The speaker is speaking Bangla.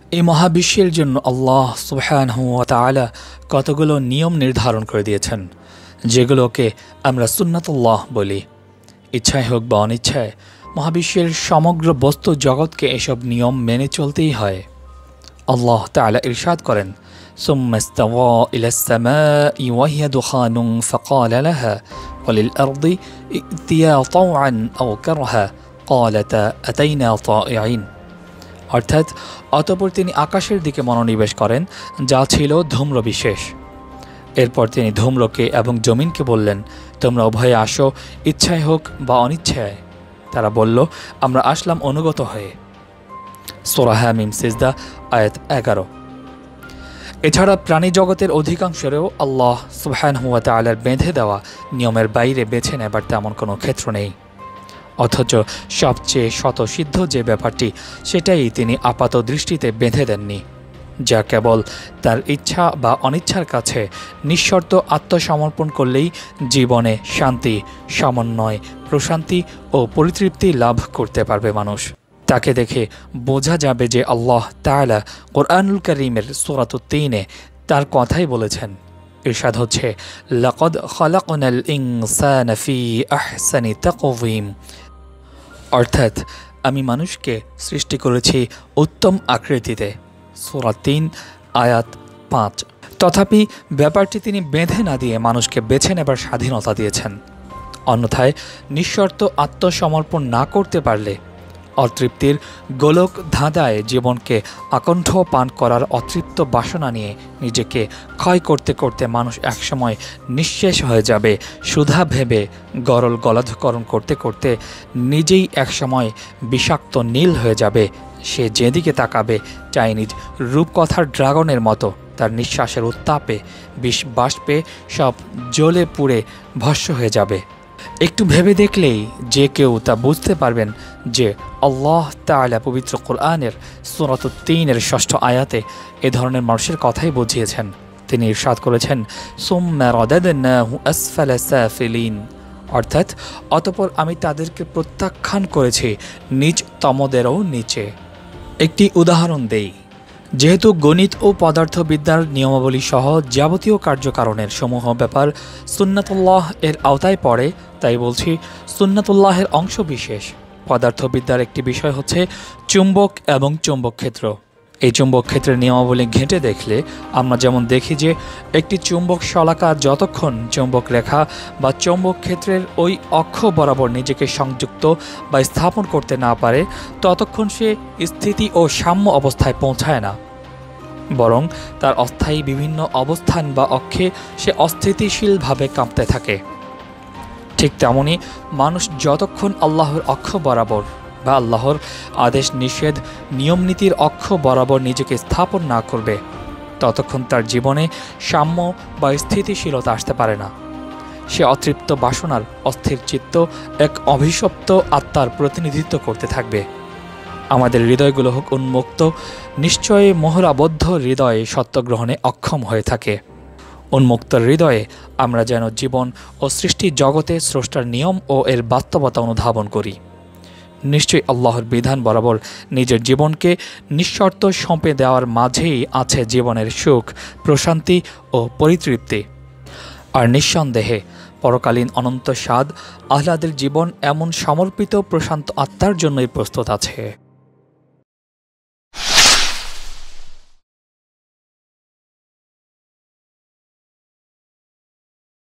এই মহাবিশ্বের জন্য আল্লাহ সুবহানাহু ওয়া তাআলা কতগুলো নিয়ম নির্ধারণ করে দিয়েছেন, যেগুলোকে আমরা সুন্নাতুল্লাহ বলি। ইচ্ছায় হোক বা অনিচ্ছায় মহাবিশ্বের সমগ্র বস্তু জগৎকে এসব নিয়ম মেনে চলতেই হয়। আল্লাহ তাআলা ইরশাদ করেন, সুম্মা ইস্তাওয়া ইলাস সামাই ওয়া হিয়া দুখানুন ফাকালা লাহা ওয়া লিল আরদি ইতিয়া তাওআন আও কারহা ক্বালাতা আতাইনা তাইঈন। অর্থাৎ অতঃপর তিনি আকাশের দিকে মনোনিবেশ করেন, যা ছিল ধূম্র বিশেষ। এরপর তিনি ধূম্রকে এবং জমিনকে বললেন, তোমরা উভয়ে আসো, ইচ্ছায় হোক বা অনিচ্ছায়। তারা বলল, আমরা আসলাম অনুগত হয়ে। সূরা হামিম সিজদা আয়াত 11। এছাড়া প্রাণী জগতের অধিকাংশেরও আল্লাহ সুবহানাহু ওয়া তাআলার বেঁধে দেওয়া নিয়মের বাইরে বেছে নেবার তেমন কোনো ক্ষেত্র নেই। অথচ সবচেয়ে স্বতঃসিদ্ধ যে ব্যাপারটি, সেটাই তিনি আপাত দৃষ্টিতে বেঁধে দেননি, যা কেবল তার ইচ্ছা বা অনিচ্ছার কাছে নিঃশর্ত আত্মসমর্পণ করলেই জীবনে শান্তি, সমন্বয়, প্রশান্তি ও পরিতৃপ্তি লাভ করতে পারবে মানুষ। তাকে দেখে বোঝা যাবে যে আল্লাহ তাআলা কোরআনুল কারীমের সূরাতুত তিনে তার কথাই বলেছেন। ইরশাদ হচ্ছে, লাকাদ খালাকনাল ইনসানা ফি আহসানি তাকওয়িম। অর্থাৎ আমি মানুষকে সৃষ্টি করেছি উত্তম আকৃতিতে। সূরা ৩ আয়াত ৫। তথাপি ব্যাপারটি তিনি বেঁধে না দিয়ে মানুষকে বেছে নেবার স্বাধীনতা দিয়েছেন। অন্যথায় নিঃশর্ত আত্মসমর্পণ না করতে পারলে অতৃপ্তির গোলক ধাঁধায় জীবনকে আকণ্ঠ পান করার অতৃপ্ত বাসনা নিয়ে নিজেকে ক্ষয় করতে করতে মানুষ একসময় নিঃশেষ হয়ে যাবে। সুধা ভেবে গরল গলাধকরণ করতে করতে নিজেই একসময় বিষাক্ত নীল হয়ে যাবে। সে যেদিকে তাকাবে চাইনিজ রূপকথার ড্রাগনের মতো তার নিঃশ্বাসের উত্তাপে বিষ বাষ্পে সব জ্বলে পুড়ে ভস্ম হয়ে যাবে। একটু ভেবে দেখলেই যে কেউ তা বুঝতে পারবেন যে আল্লাহ তাআলা পবিত্র কোরআনের সূরাতুত তিনের ৬ষ্ঠ আয়াতে এ ধরনের মানুষের কথাই বুঝিয়েছেন। তিনি ইরশাদ করেছেন, সুম্মা রাদাদনাহু আসফালা সাফিলিন। অর্থাৎ অতঃপর আমি তাদেরকে প্রত্যাখ্যান করেছি নিজ তমদেরও নিচে। একটি উদাহরণ দেই। যেহেতু গণিত ও পদার্থবিদ্যার নিয়মাবলী সহ যাবতীয় কার্যকারণের সমূহ ব্যাপার সুন্নাতুল্লাহ এর আওতায় পড়ে, তাই বলছি সুন্নাতুল্লাহের অংশ বিশেষ। পদার্থবিদ্যার একটি বিষয় হচ্ছে চুম্বক এবং চৌম্বক ক্ষেত্র। এই চুম্বক ক্ষেত্রের নিয়মাবলী ঘেঁটে দেখলে আমরা যেমন দেখি যে একটি চুম্বক শলাকা যতক্ষণ চৌম্বক রেখা বা চৌম্বক ক্ষেত্রের ওই অক্ষ বরাবর নিজেকে সংযুক্ত বা স্থাপন করতে না পারে, ততক্ষণ সে স্থিতি ও সাম্য অবস্থায় পৌঁছায় না, বরং তার অস্থায়ী বিভিন্ন অবস্থান বা অক্ষে সে অস্থিতিশীলভাবে কাঁপতে থাকে। ঠিক তেমনি মানুষ যতক্ষণ আল্লাহর অক্ষ বরাবর বা আল্লাহর আদেশ নিষেধ নিয়মনীতির অক্ষ বরাবর নিজেকে স্থাপন না করবে, ততক্ষণ তার জীবনে সাম্য বা স্থিতিশীলতা আসতে পারে না। সে অতৃপ্ত বাসনার অস্থির চিত্ত এক অভিশপ্ত আত্মার প্রতিনিধিত্ব করতে থাকবে। আমাদের হৃদয়গুলো হোক উন্মুক্ত, নিশ্চয়ই মোহরাবদ্ধ হৃদয়ে সত্যগ্রহণে অক্ষম হয়ে থাকে। উন্মুক্ত হৃদয়ে আমরা যেন জীবন ও সৃষ্টি জগতে স্রষ্টার নিয়ম ও এর বাস্তবতা অনুধাবন করি। নিশ্চয়ই আল্লাহর বিধান বরাবর নিজের জীবনকে নিঃশর্ত সঁপে দেওয়ার মাঝেই আছে জীবনের সুখ, প্রশান্তি ও পরিতৃপ্তি। আর নিঃসন্দেহে পরকালীন অনন্ত স্বাদ আহ্লাদের জীবন এমন সমর্পিত প্রশান্ত আত্মার জন্যই প্রস্তুত আছে।